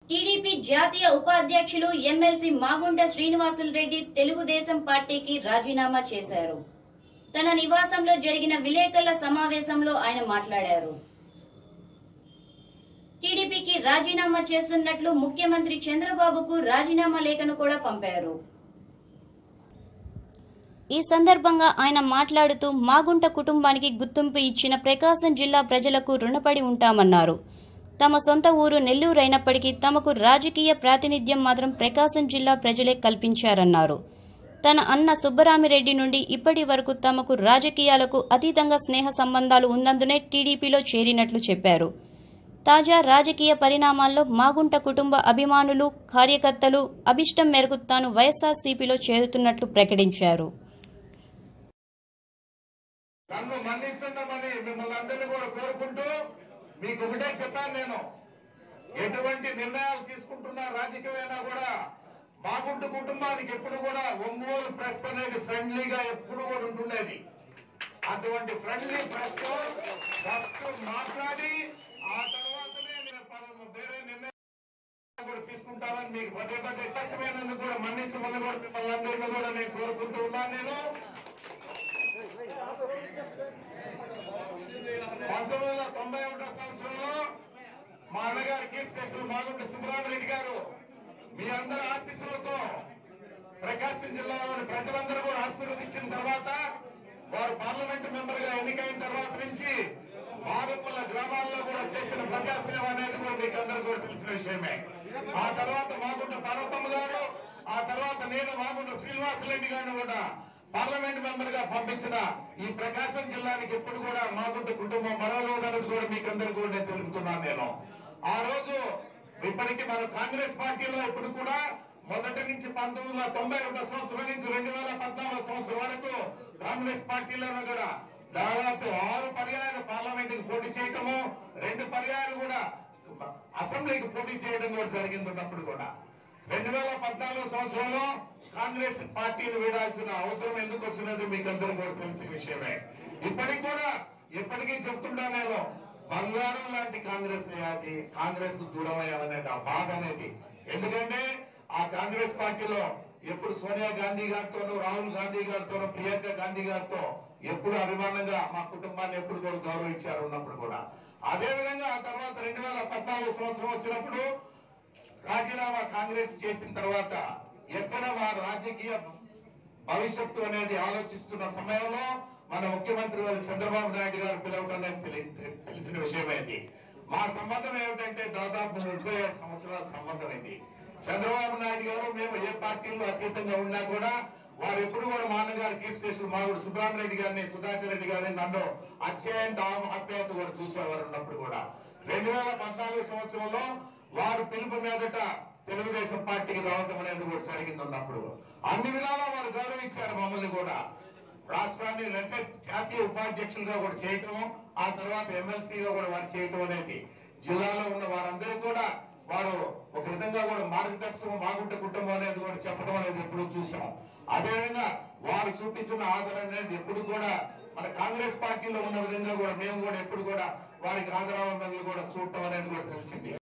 TDP జాతీయ ఉపాధ్యక్షులు MLC Magunta Srinivasulu Reddy Telugu Desam పార్టీకి రాజీనామా చేశారు. తన నివాసంలో జరిగిన విలేకరుల సమావేశంలో ఆయన మాట్లాడారు. టీడీపీకి రాజీనామా చేస్తున్నట్లు ముఖ్యమంత్రి చంద్రబాబుకు రాజీనామా లేఖను కూడా పంపారు. ఈ సందర్భంగా ఆయన మాట్లాడుతూ మాగుంట కుటుంబానికి గుర్తింపు ఇచ్చిన ప్రకాశం జిల్లా ప్రజలకు రుణపడి ఉంటామన్నారు. తమ సొంత ఊరు నెల్లూరు అయినప్పటికీ తమకు రాజకీయ ప్రాతినిధ్యం మాత్రం ప్రకాశం జిల్లా ప్రజలే కల్పించారన్నారు. తన అన్న సుబ్బరామిరెడ్డి నుండి ఇప్పటి వరకు తమకు రాజకీయాలకు అతీతంగా స్నేహ సంబంధాలు ఉన్నందునే టీడీపీలో చేరినట్లు చెప్పారు. తాజా రాజకీయ పరిణామాల్లో మాగుంట కుటుంబ అభిమానులు, కార్యకర్తలు అభిష్టం మేరకు తాను వైఎస్ఆర్సీపీలో చేరుతున్నట్లు ప్రకటించారు. నన్ను మన్నించండి మిమ్మల్ని అందరినీ కూడా కోరుకుంటూ మీకు ఒకటే చెప్పాను. నేను ఎటువంటి నిర్ణయాలు తీసుకుంటున్నా రాజకీయమైనా కూడా మాగుంట కుటుంబానికి ఎప్పుడు కూడా ఒంగోలు ప్రెస్ అనేది ఫ్రెండ్లీగా ఎప్పుడు కూడా ఉంటుండేది. అటువంటి ఫ్రెండ్లీ ప్రెస్ తో ఫస్ట్ మాట్లాడి ఆ తర్వాతనే నేను వేరే నిర్ణయం కూడా తీసుకుంటానని మీకు పదే పదే చర్చమైనందుకు కూడా మన్నించమని కూడా మిమ్మల్ని అందరినీ కూడా నేను కోరుకుంటూ ఉన్నాను. నేను 1991 సంవత్సరంలో మా అన్నగారు కీర్తిశేషులు మాగుంట సుబ్బరామిరెడ్డి గారు మీ అందరి ఆశీస్సులతో ప్రకాశం జిల్లాలోని ప్రజలందరూ కూడా ఆశీర్వదించిన తర్వాత వారు పార్లమెంటు మెంబర్ గా ఎన్నికైన తర్వాత నుంచి మాగుంపల్ల గ్రామాల్లో కూడా చేసిన ప్రజాసేవ అనేది కూడా మీకు అందరూ కూడా తెలిసిన విషయమే. ఆ తర్వాత మాగుంట పార్వతమ్మ గారు, ఆ తర్వాత నేను మాగుంట శ్రీనివాసులరెడ్డి గారిని కూడా పార్లమెంట్ మెంబర్ గా పంపించిన ఈ ప్రకాశం జిల్లానికి ఎప్పుడు కూడా మాగుంట కుటుంబం మరవలేదన్నది కూడా మీకు అందరికీ కూడా నేను తెలుపుతున్నాను. నేను ఆ రోజు ఇప్పటికీ మన కాంగ్రెస్ పార్టీలో ఇప్పుడు కూడా మొదటి నుంచి 1991 సంవత్సరం నుంచి 2014 సంవత్సరం వరకు కాంగ్రెస్ పార్టీలోనూ కూడా దాదాపు 6 పర్యాయాలు పార్లమెంట్ కి పోటీ చేయటము, 2 పర్యాయాలు కూడా అసెంబ్లీకి పోటీ చేయడం కూడా జరిగింది. ఉన్నప్పుడు కూడా 2014 సంవత్సరంలో కాంగ్రెస్ పార్టీని వీడాల్సిన అవసరం ఎందుకు వచ్చినది మీకు అందరూ కూడా తెలిసిన విషయమే. ఇప్పటికి కూడా ఎప్పటికీ చెప్తుంటా నేను, బంగారం లాంటి కాంగ్రెస్ కాంగ్రెస్ కు దూరం అయ్యామనేది ఆ బాధ అనేది. ఎందుకంటే ఆ కాంగ్రెస్ పార్టీలో ఎప్పుడు సోనియా గాంధీ గారితోనూ, రాహుల్ గాంధీ గారితోనూ, ప్రియాంక గాంధీ గారితో ఎప్పుడు అభిమానంగా మా కుటుంబాన్ని ఎప్పుడు కూడా గౌరవించారు. ఉన్నప్పుడు కూడా అదేవిధంగా ఆ తర్వాత 2014 సంవత్సరం వచ్చినప్పుడు రాజీనామా కాంగ్రెస్ చేసిన తర్వాత ఎక్కడ వారు రాజకీయ భవిష్యత్తు అనేది ఆలోచిస్తున్న సమయంలో మన ముఖ్యమంత్రి చంద్రబాబు నాయుడు గారు పిలవటం తెలిసిన విషయమైంది. మా సంబంధం ఏమిటంటే దాదాపు 37 సంవత్సరాల సంబంధం ఇది. చంద్రబాబు నాయుడు గారు మేము ఏ పార్టీలో అతీతంగా ఉన్నా కూడా వారు ఎప్పుడు కూడా మా అన్నగారు కీర్తిశేషులు మాగుంట సుబ్బరామిరెడ్డి గారిని, సుధాకర్ రెడ్డి గారిని నన్ను అత్యంత ఆప్యాయత కూడా చూసేవారు. ఉన్నప్పుడు కూడా 2014 సంవత్సరంలో వారు పిలుపు మీదట తెలుగుదేశం పార్టీకి రావడం అనేది కూడా జరిగింది. ఉన్నప్పుడు అన్ని విధాలా వారు గౌరవించారు మమ్మల్ని కూడా. రాష్ట్రాన్ని అంటే జాతీయ ఉపాధ్యక్షులుగా కూడా చేయటం, ఆ తర్వాత ఎమ్మెల్సీగా కూడా వారు చేయటం అనేది జిల్లాలో ఉన్న వారందరూ కూడా వారు ఒక విధంగా కూడా మార్గదర్శకం మాగుంట కుటుంబం అనేది కూడా చెప్పడం అనేది ఎప్పుడు చూసాం. అదేవిధంగా వారు చూపించిన ఆదరణ అనేది ఎప్పుడు కూడా మన కాంగ్రెస్ పార్టీలో ఉన్న విధంగా కూడా మేము కూడా ఎప్పుడు కూడా వారికి ఆదరణ కూడా చూడటం అనేది కూడా తెలిసింది.